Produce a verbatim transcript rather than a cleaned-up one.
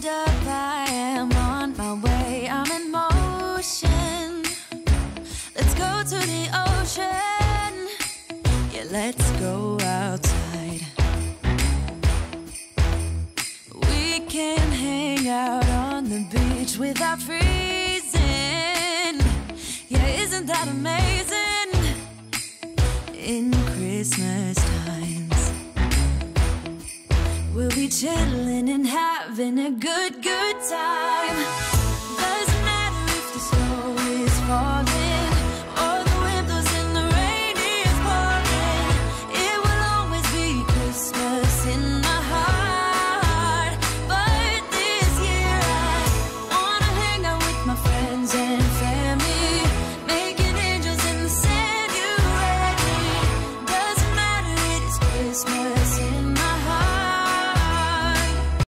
hold up, I am on my way, I'm in motion. Let's go to the ocean. Yeah, let's go outside. We can hang out on the beach without freezing. Yeah, isn't that amazing? In Christmas times, we'll be chilling and having a good, good time.